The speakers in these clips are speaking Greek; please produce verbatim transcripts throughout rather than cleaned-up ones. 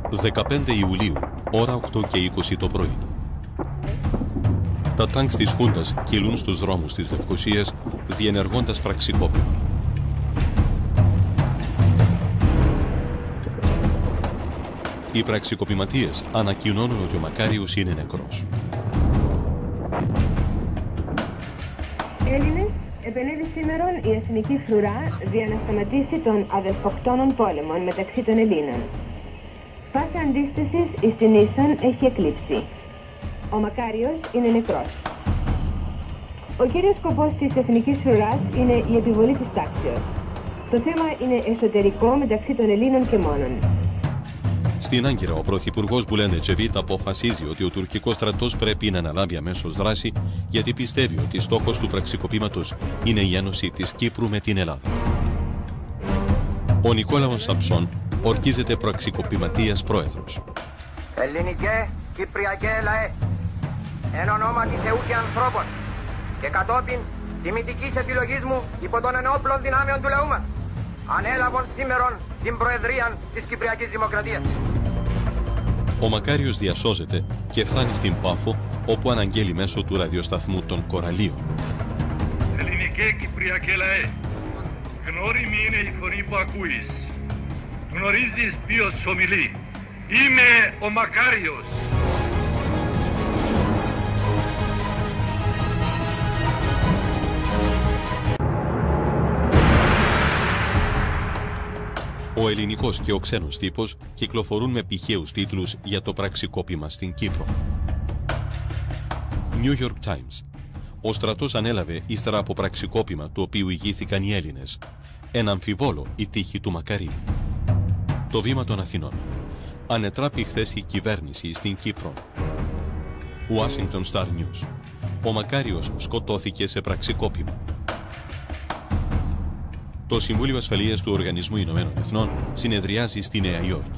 δεκαπέντε Ιουλίου, ώρα οκτώ και είκοσι το πρωί. Τα τάγκς της Χούντας κυλούν στους δρόμους της Λευκωσίας, διενεργώντας πραξικόπημα. Οι πραξικοπηματίες ανακοινώνουν ότι ο Μακάριος είναι νεκρός. Έλληνες, επενέβη σήμερα η εθνική φρουρά για να σταματήσει τον αδεσποκτόνων πόλεμων μεταξύ των Ελλήνων. Φάση αντίστασης εις την ίσον έχει εκλείψει. Ο Μακάριος είναι νεκρός. Ο κύριος σκοπός της εθνικής φρουράς είναι η επιβολή της τάξεως. Το θέμα είναι εσωτερικό μεταξύ των Ελλήνων και μόνον. Στην Άγκυρα, ο Πρωθυπουργός Μπουλέντ Ετσεβίτ αποφασίζει ότι ο τουρκικός στρατός πρέπει να αναλάβει αμέσως δράση, γιατί πιστεύει ότι στόχος του πραξικοπήματος είναι η ένωση της Κύπρου με την Ελλάδα. Ο Νικόλαος Σαμψόν ορκίζεται πραξικοπηματίας πρόεδρος. Ελληνικέ, Κυπριακέ λαέ, εν ονόματι Θεού και ανθρώπων και κατόπιν τιμητικής επιλογής μου υπό των ενόπλων δυνάμεων του λαού μας, ανέλαβον σήμερον την Προεδρία της Κυπριακής Δημοκρατίας. Ο Μακάριος διασώζεται και φτάνει στην Πάφο, όπου αναγγέλει μέσω του ραδιοσταθμού των Κοραλίων. Ελληνικέ, Κυπριακέ λαέ, γνώριμη είναι η φωνή που ακούεις. Γνωρίζεις ποιος ομιλεί. Είμαι ο Μακάριος. Ο ελληνικός και ο ξένος τύπος κυκλοφορούν με πηχαίους τίτλους για το πραξικόπημα στην Κύπρο. New York Times. Ο στρατός ανέλαβε ύστερα από πραξικόπημα του οποίου ηγήθηκαν οι Έλληνες. Εν αμφιβόλο η τύχη του Μακαρίου. Το βήμα των Αθηνών. Ανετράπη χθες η κυβέρνηση στην Κύπρο. Washington Star News. Ο Μακάριος σκοτώθηκε σε πραξικόπημα. Το Συμβούλιο Ασφαλείας του Οργανισμού Ηνωμένων Εθνών συνεδριάζει στη Νέα Υόρκη.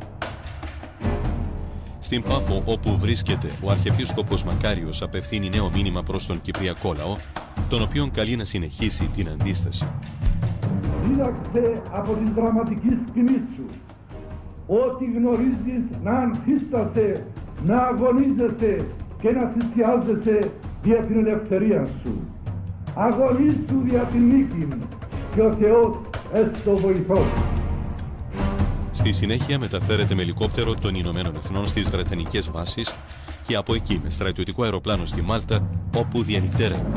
Στην Πάφο, όπου βρίσκεται ο Αρχιεπίσκοπος Μακάριος, απευθύνει νέο μήνυμα προς τον Κυπριακό λαό, τον οποίον καλεί να συνεχίσει την αντίσταση. Δίδαξε από την δραματική σκηνή σου ότι γνωρίζεις να ανθίστασαι, να αγωνίζεσαι και να θυσιάζεσαι για την ελευθερία σου. Αγωνίσου για την νίκη και ο Θεός έστω βοηθός. Στη συνέχεια μεταφέρεται με ελικόπτερο των Ηνωμένων Εθνών στις Βρετανικές βάσεις και από εκεί με στρατιωτικό αεροπλάνο στη Μάλτα, όπου διανυκτερεύει.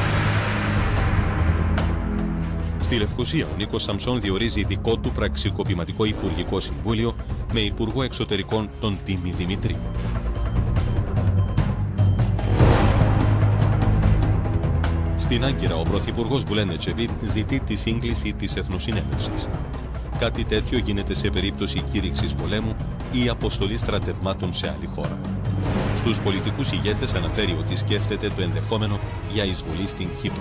Στη Λευκωσία, ο Νίκος Σαμψόν διορίζει δικό του πραξικοπηματικό υπουργικό συμβούλιο με υπουργό εξωτερικών τον Τίμη Δημητρή. Στην Άγκυρα, ο Πρωθυπουργός Μπουλέντ Ετσεβίτ ζητεί τη σύγκληση της Εθνοσυνέλευσης. Κάτι τέτοιο γίνεται σε περίπτωση κήρυξης πολέμου ή αποστολή στρατευμάτων σε άλλη χώρα. Στους πολιτικούς ηγέτες αναφέρει ότι σκέφτεται το ενδεχόμενο για εισβολή στην Κύπρο.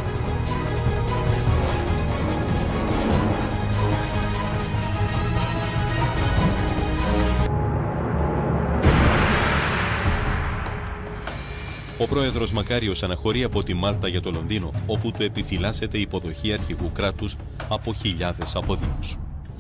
Ο πρόεδρος Μακάριος αναχωρεί από τη Μάλτα για το Λονδίνο, όπου του επιφυλάσσεται υποδοχή αρχηγού κράτους από χιλιάδες αποδείους.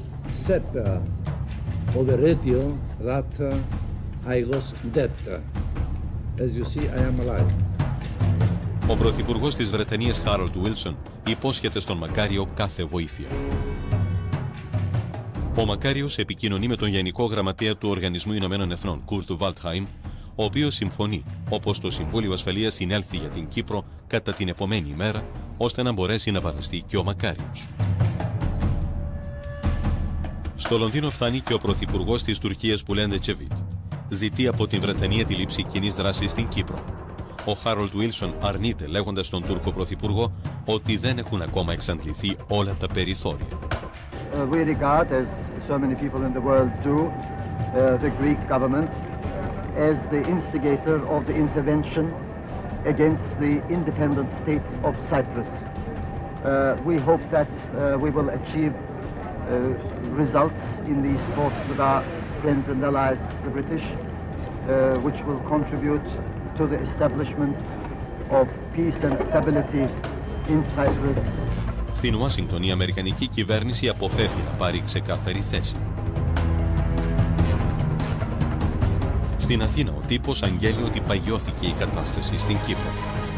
Ο πρωθυπουργός της Βρετανίας Χάρολντ Βίλσον υπόσχεται στον Μακάριο κάθε βοήθεια. Ο Μακάριος επικοινωνεί με τον Γενικό Γραμματέα του Οργανισμού Ηνωμένων Εθνών, Κουρτ Βάλτχαϊμ, ο οποίος συμφωνεί, όπως το Συμβούλιο Ασφαλείας συνέλθει για την Κύπρο κατά την επομένη ημέρα, ώστε να μπορέσει να παραστεί και ο Μακάριος. Στο Λονδίνο φτάνει και ο Πρωθυπουργός της Τουρκίας Μπουλέντ Ετσεβίτ. Ζητεί από την Βρετανία τη λήψη κοινής δράσης στην Κύπρο. Ο Χάρολντ Βίλσον αρνείται, λέγοντας στον Τούρκο Πρωθυπουργό ότι δεν έχουν ακόμα εξαντληθεί όλα τα περιθώρια. Uh, we regard, as so many people in the world do, uh, the Greek government as the instigator of the intervention against the independent state of Cyprus. Uh, we hope that uh, we will achieve uh, results in these talks with our friends and allies, the British, uh, which will contribute to the establishment of peace and stability in Cyprus. Στην Ουάσιγκτον, η Αμερικανική κυβέρνηση αποφεύγει να πάρει ξεκάθαρη θέση. Στην Αθήνα ο τύπος αγγέλει ότι παγιώθηκε η κατάσταση στην Κύπρο.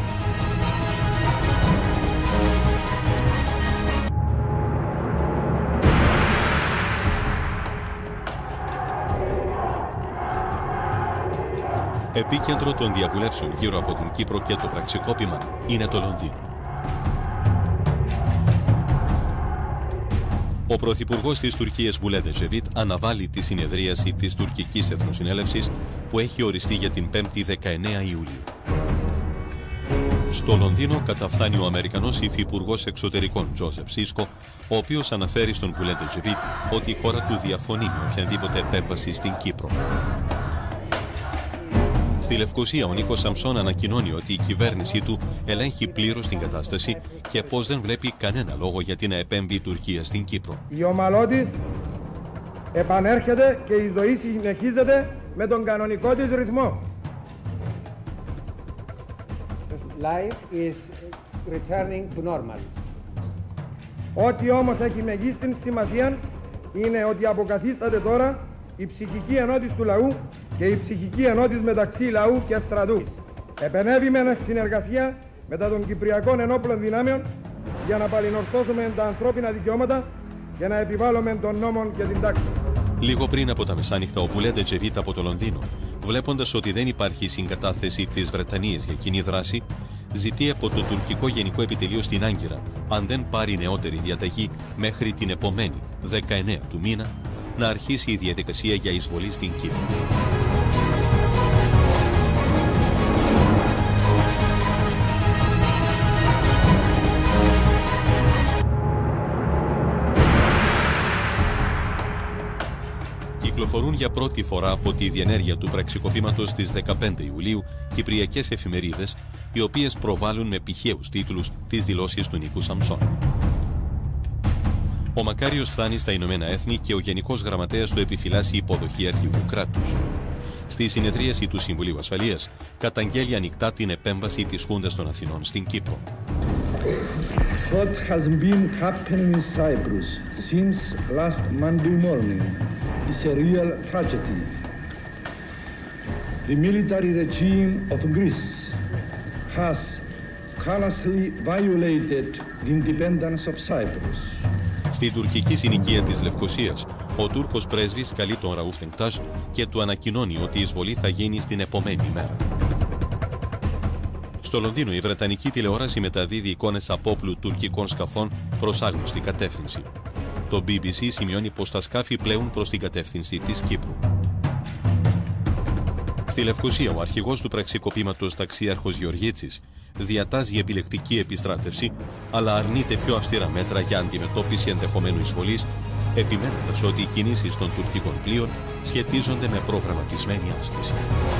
Επίκεντρο των διαβουλεύσεων γύρω από την Κύπρο και το πραξικόπημα είναι το Λονδίνο. Ο Πρωθυπουργός της Τουρκίας Μπουλέντ Ετζεβίτ αναβάλει τη συνεδρίαση της τουρκικής εθνοσυνέλευσης που έχει οριστεί για την πέμπτη δεκαεννέα Ιουλίου. Στο Λονδίνο καταφθάνει ο Αμερικανός υφυπουργός εξωτερικών Τζόσεφ Σίσκο, ο οποίος αναφέρει στον Μπουλέντ Ετζεβίτ ότι η χώρα του διαφωνεί με οποιαδήποτε επέμβαση στην Κύπρο. Στη Λευκοσία, ο Νίκος Σαμψόν ανακοινώνει ότι η κυβέρνησή του ελέγχει πλήρως την κατάσταση και πως δεν βλέπει κανένα λόγο γιατί να επέμβει η Τουρκία στην Κύπρο. Η ομαλότης επανέρχεται και η ζωή συνεχίζεται με τον κανονικό της ρυθμό. Life is returning to normal. Ό,τι όμως έχει μεγίστην σημασία είναι ότι αποκαθίσταται τώρα η ψυχική ενότηση του λαού και η ψυχική ενότηση μεταξύ λαού και στρατού. Επενέβη με συνεργασία μετά των Κυπριακών ενόπλων δυνάμεων για να παλινορθώσουμε τα ανθρώπινα δικαιώματα και να επιβάλλουμε τον νόμο και την τάξη. Λίγο πριν από τα μεσάνυχτα, ο Μπουλέντ Ετζεβίτ από το Λονδίνο, βλέποντας ότι δεν υπάρχει συγκατάθεση της Βρετανίας για κοινή δράση, ζητεί από το τουρκικό γενικό επιτελείο στην Άγκυρα, αν δεν πάρει νεότερη διαταγή μέχρι την επομένη δεκαεννέα του μήνα, να αρχίσει η διαδικασία για εισβολή στην Κύπρο. Κυκλοφορούν για πρώτη φορά από τη διενέργεια του πραξικοπήματος στις δεκαπέντε Ιουλίου κυπριακές εφημερίδες, οι οποίες προβάλλουν με πηχαίους τίτλους τις δηλώσεις του Νίκου Σαμψόν. Ο Μακάριος φτάνει στα Ηνωμένα Έθνη και ο Γενικός Γραμματέας του επιφυλάσσει υποδοχή αρχηγού κράτους. Στη συνεδρίαση του Συμβουλίου Ασφαλείας καταγγέλει ανοιχτά την επέμβαση της Χούντας των Αθηνών στην Κύπρο. What has been happening in Cyprus since last Monday morning is a real tragedy. The military regime of Greece has callously violated the independence of Cyprus. Στην τουρκική συνοικία της Λευκοσίας, ο Τούρκος πρέσβης καλεί τον Ραούφ Τενκτάζ και του ανακοινώνει ότι η εισβολή θα γίνει στην επομένη ημέρα. Στο Λονδίνο, η Βρετανική τηλεόραση μεταδίδει εικόνες απόπλου τουρκικών σκαφών προς άγνωστη κατεύθυνση. Το μπι μπι σι σημειώνει πως τα σκάφη πλέουν προς την κατεύθυνση της Κύπρου. Στη Λευκοσία, ο αρχηγός του πραξικοπήματος ταξίαρχος Γεωργίτσης διατάζει επιλεκτική επιστράτευση, αλλά αρνείται πιο αυστηρά μέτρα για αντιμετώπιση ενδεχομένου εισβολής, επιμένοντας ότι οι κινήσεις των τουρκικών πλοίων σχετίζονται με προγραμματισμένη άσκηση.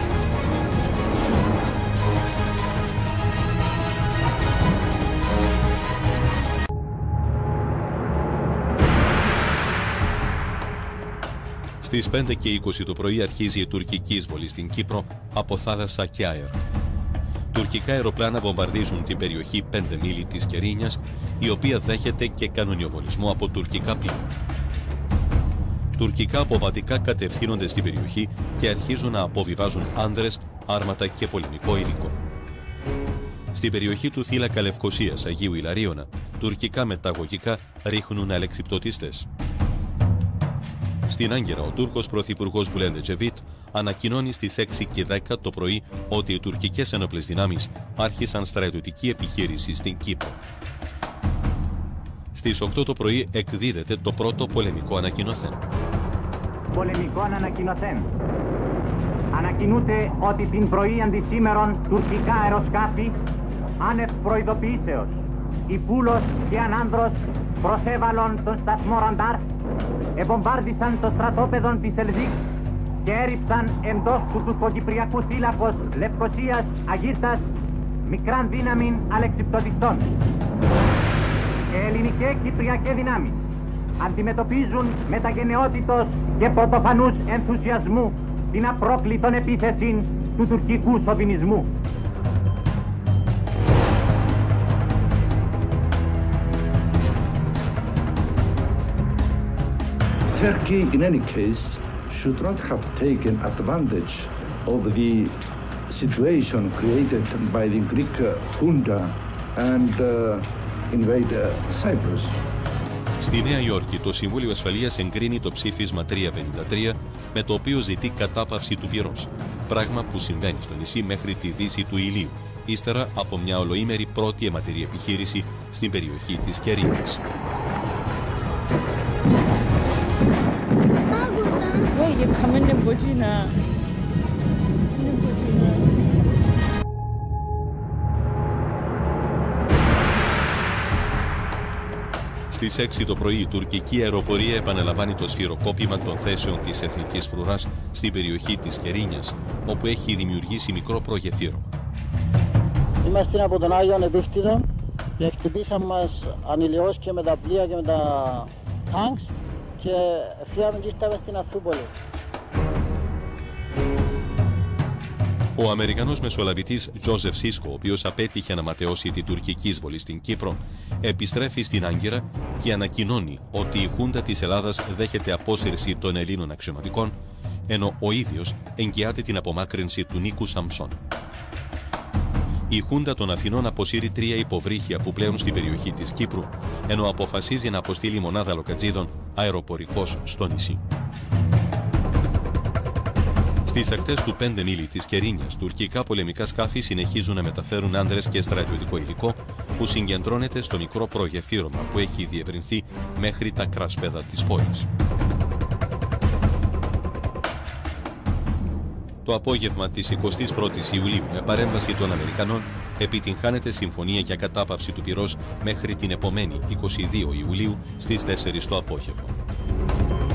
Στις πέντε και είκοσι το πρωί αρχίζει η τουρκική εισβολή στην Κύπρο από θάλασσα και αέρα. Τουρκικά αεροπλάνα βομβαρδίζουν την περιοχή πέντε μίλι της Κερίνιας, η οποία δέχεται και κανονιοβολισμό από τουρκικά πλοία. Τουρκικά αποβατικά κατευθύνονται στην περιοχή και αρχίζουν να αποβιβάζουν άνδρες, άρματα και πολεμικό υλικό. Στην περιοχή του θύλακα Λευκοσίας Αγίου Ιλαρίωνα, τουρκικά μεταγωγικά ρίχνουν αλεξιπτωτίστες. Στην Άγκυρα, ο Τούρκος Πρωθυπουργός Μπουλέντ Ετζεβίτ ανακοινώνει στις έξι και δέκα το πρωί ότι οι τουρκικές ενόπλες δυνάμεις άρχισαν στρατιωτική επιχείρηση στην Κύπρο. Στις οκτώ το πρωί εκδίδεται το πρώτο πολεμικό ανακοινωθέν. Πολεμικό ανακοινωθέν. Ανακοινούται ότι την πρωί αντισήμερον τουρκικά αεροσκάφη άνευ προειδοποιήσεως, η Πούλος και Ανάνδρος προσέβαλον τον σταθμό Ραντάρ, εμπομβάρδισαν το στρατόπεδο της Ελδίκ και έριψαν εντός του τουρκοκυπριακού θύλακος Λευκοσίας Αγίρτας μικράν δύναμην αλεξιπτωτιστών. Και ελληνικές κυπριακές δυνάμεις αντιμετωπίζουν με τα γενναιότητος και πρωτοφανούς ενθουσιασμού την απρόκλητον επίθεση του τουρκικού σοβινισμού. Turkey, in any case, should not have taken advantage of the situation created by the Greek junta and uh, invade uh, Cyprus. Στη Νέα Υόρκη, το Συμβούλιο Ασφαλείας εγκρίνει το ψήφισμα τριακόσια πενήντα τρία, με το οποίο ζητεί κατάπαυση του πυρός, πράγμα που συμβαίνει στο νησί μέχρι τη δύση του ηλίου, ύστερα από μια ολοήμερη πρώτη αιματηρή επιχείρηση στην περιοχή της Κερίνης. Στις έξι το πρωί η τουρκική αεροπορία επαναλαμβάνει το σφυροκόπημα των θέσεων της Εθνικής Φρουράς στην περιοχή της Κερίνιας, όπου έχει δημιουργήσει μικρό προγεφύρωμα. Είμαστε από τον Άγιο Επίφτιδο και χτυπήσαν μας ανηλαιώς και με τα πλοία και με τα τάγκς και φύγαμε και ήρθαμε στην Αθρούπολη. Ο Αμερικανός μεσολαβητής Τζόζεφ Σίσκο, ο οποίος απέτυχε να ματαιώσει την τουρκική εισβολή στην Κύπρο, επιστρέφει στην Άγκυρα και ανακοινώνει ότι η Χούντα της Ελλάδας δέχεται απόσυρση των Ελλήνων αξιωματικών, ενώ ο ίδιος εγγυάται την απομάκρυνση του Νίκου Σαμψών. Η Χούντα των Αθηνών αποσύρει τρία υποβρύχια που πλέουν στην περιοχή της Κύπρου, ενώ αποφασίζει να αποστείλει μονάδα λοκατζίδων αεροπορικός στο νησί. Στις ακτές του πέντε μίλι της Κερίνιας, τουρκικά πολεμικά σκάφη συνεχίζουν να μεταφέρουν άνδρες και στρατιωτικό υλικό που συγκεντρώνεται στο μικρό προγεφύρωμα που έχει διευρυνθεί μέχρι τα κράσπεδα της πόλης. Το απόγευμα της εικοστής πρώτης Ιουλίου, με παρέμβαση των Αμερικανών, επιτυγχάνεται συμφωνία για κατάπαυση του πυρός μέχρι την επομένη εικοστή δεύτερη Ιουλίου στις τέσσερις το απόγευμα.